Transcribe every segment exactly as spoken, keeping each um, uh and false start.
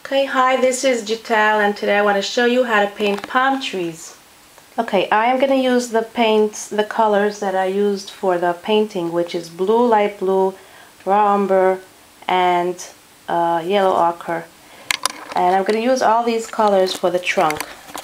Okay, hi, this is Jital and today I want to show you how to paint palm trees. Okay, I am going to use the paints, the colors that I used for the painting, which is blue, light blue, raw umber, and uh, yellow ochre. And I'm going to use all these colors for the trunk.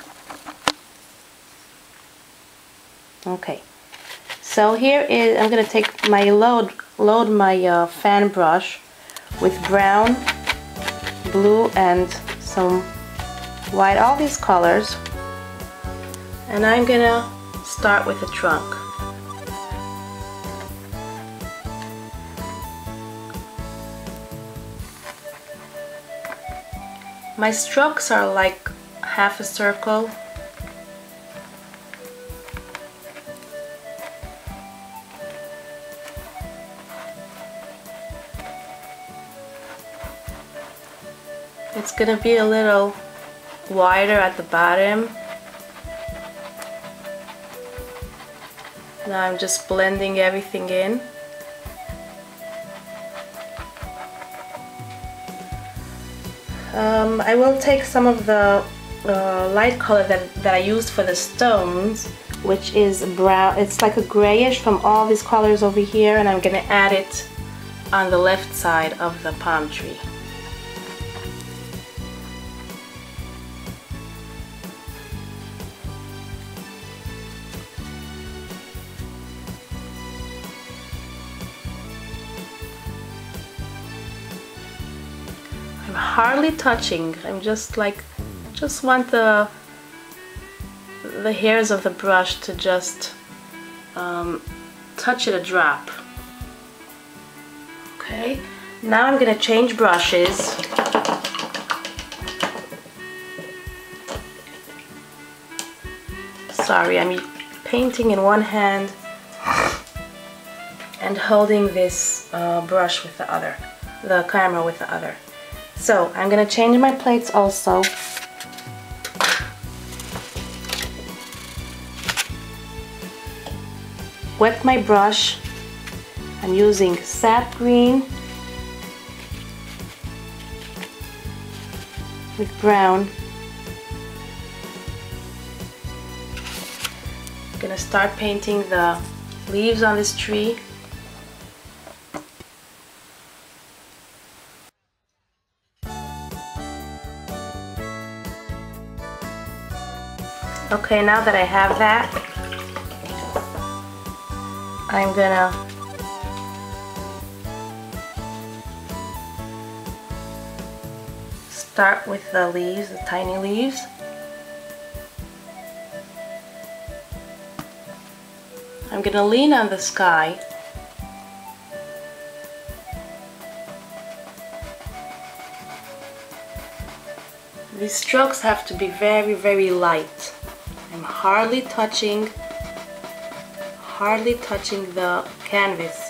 Okay, so here is, I'm going to take my load, load my uh, fan brush with brown, blue, and some white, all these colors, and I'm gonna start with the trunk. My strokes are like half a circle. It's gonna be a little wider at the bottom. Now I'm just blending everything in. Um, I will take some of the uh, light color that, that I used for the stones, which is brown. It's like a grayish from all these colors over here, and I'm gonna add it on the left side of the palm tree. I'm hardly touching. I'm just like, just want the the hairs of the brush to just um, touch it a drop. Okay, now I'm gonna change brushes. Sorry, I'm painting in one hand and holding this uh, brush with the other, the camera with the other. So I'm gonna change my plates also. Wet my brush. I'm using sap green with brown. I'm gonna start painting the leaves on this tree. Okay, now that I have that, I'm gonna start with the leaves, the tiny leaves. I'm gonna lean on the sky. These strokes have to be very, very light. I'm hardly touching, hardly touching the canvas.